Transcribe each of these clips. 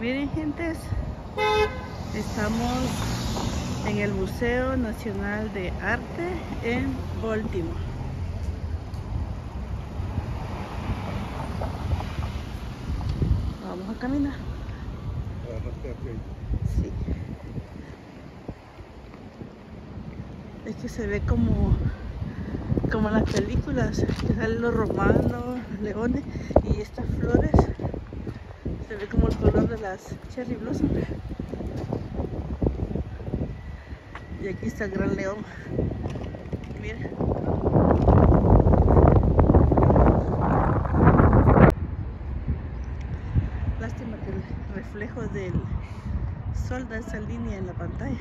Miren, gentes, estamos en el Museo Nacional de Arte en Baltimore. Vamos a caminar. Sí. Es que se ve como en las películas, que salen los romanos, los leones, y estas flores se ve como el color de las cherry blossom. Y aquí está el gran león. Miren. Lástima que el reflejo del sol da esa línea en la pantalla.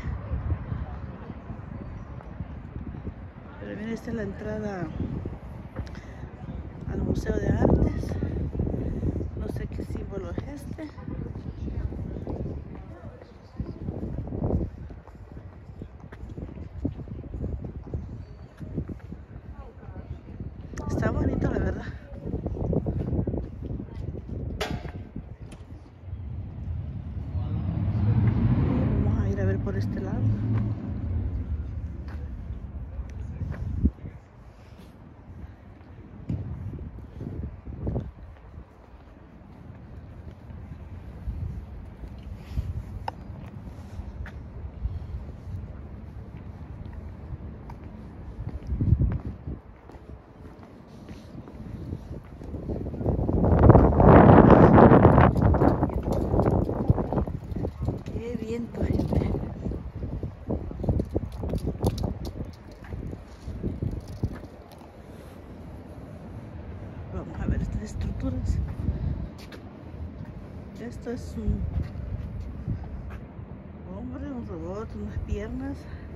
Pero miren, esta es la entrada al Museo de Artes. No sé qué símbolo es este. Está bonito, la verdad. Vamos a ir a ver por este lado. Qué viento, gente. Vamos a ver estas estructuras. Esto es un hombre, un robot, unas piernas.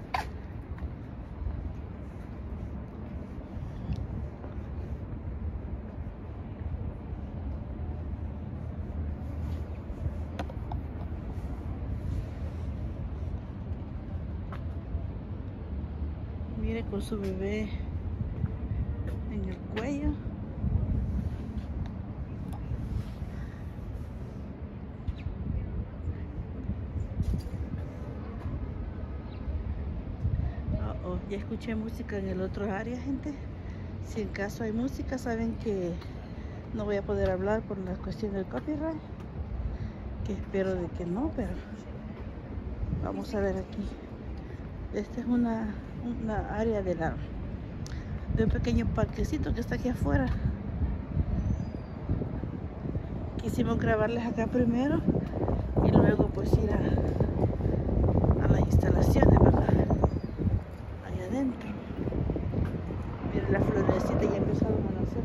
Mire, con su bebé en el cuello. Ya escuché música en el otro área, gente. Si en caso hay música, saben que no voy a poder hablar por la cuestión del copyright, que espero de que no, pero vamos a ver aquí. Esta es una área de un pequeño parquecito que está aquí afuera. Quisimos grabarles acá primero y luego pues ir a las instalaciones, ¿verdad? Ahí adentro. Miren, las florecitas ya empezaron a nacer.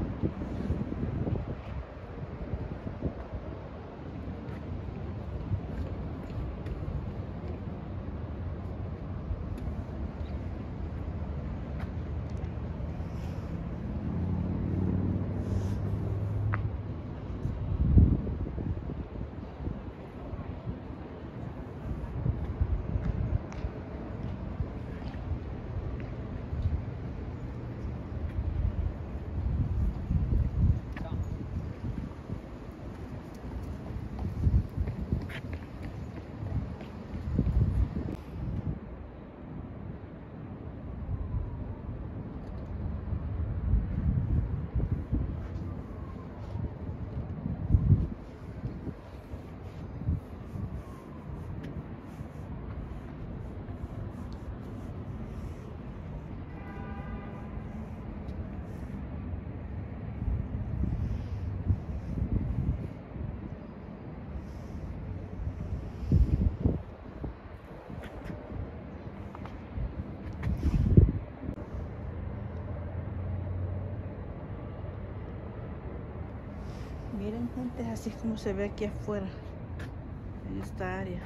Miren, gente, así es como se ve aquí afuera, en esta área.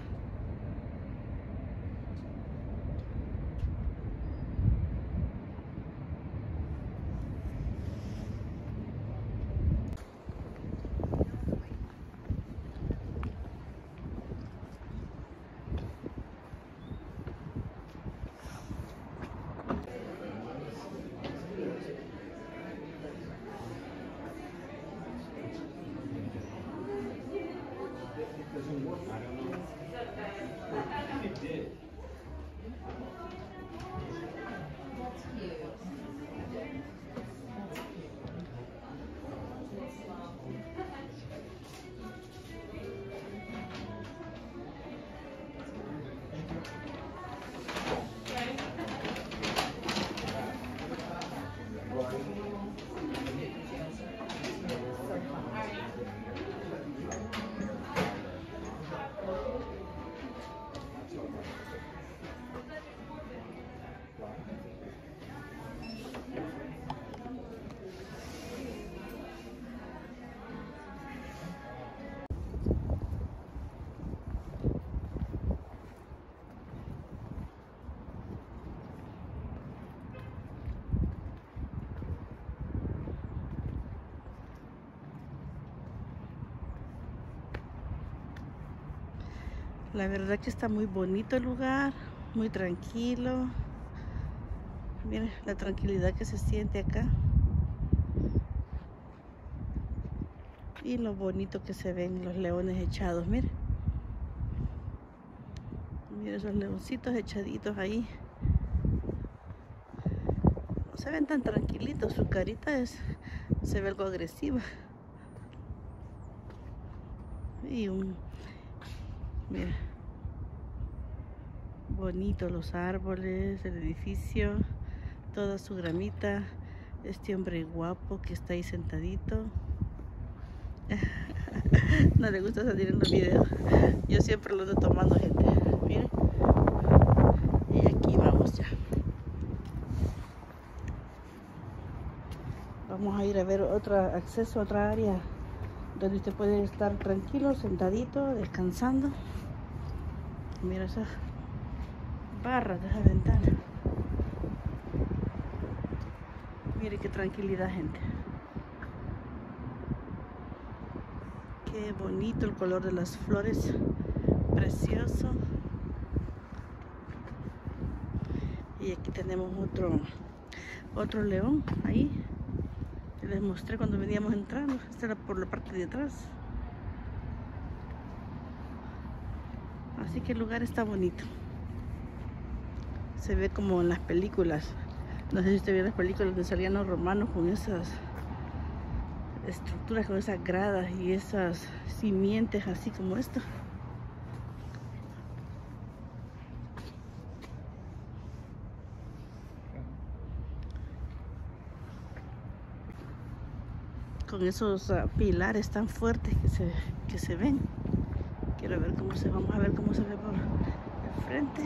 La verdad que está muy bonito el lugar, muy tranquilo. Miren la tranquilidad que se siente acá. Y lo bonito que se ven los leones echados, miren. Miren esos leoncitos echaditos ahí. No se ven tan tranquilitos, su carita se ve algo agresiva. Y mira, bonito los árboles, el edificio, toda su gramita. Este hombre guapo que está ahí sentadito. No le gusta salir en los videos. Yo siempre lo ando tomando, gente. Miren. Y aquí vamos ya. Vamos a ir a ver acceso a otra área donde usted puede estar tranquilo, sentadito, descansando. Mira esas barras de esa ventana. Mire qué tranquilidad, gente. Qué bonito el color de las flores, precioso. Y aquí tenemos otro león ahí. Les mostré cuando veníamos entrando. Esta era por la parte de atrás. Así que el lugar está bonito. Se ve como en las películas. No sé si usted vio las películas donde salían los romanos con esas estructuras, con esas gradas y esas simientes así como esto. Con esos pilares tan fuertes que se ven. Quiero ver vamos a ver cómo se ve por el frente.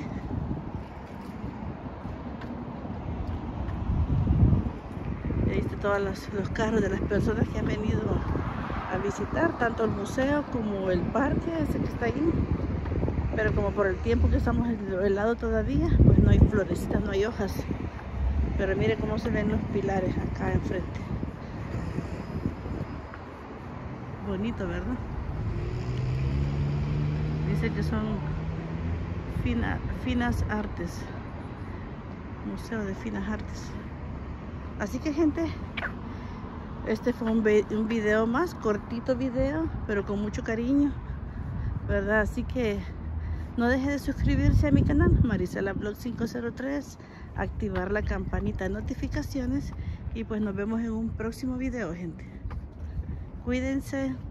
Y ahí están todos los carros de las personas que han venido a visitar, tanto el museo como el parque, ese que está ahí. Pero como por el tiempo que estamos helado todavía, pues no hay florecitas, no hay hojas. Pero mire cómo se ven los pilares acá enfrente. Bonito, ¿verdad? Dice que son finas artes, museo de finas artes. Así que, gente, este fue un video más, cortito video, pero con mucho cariño, ¿verdad? Así que no deje de suscribirse a mi canal, Marisela Blog 503, activar la campanita de notificaciones y pues nos vemos en un próximo video, gente. Cuídense.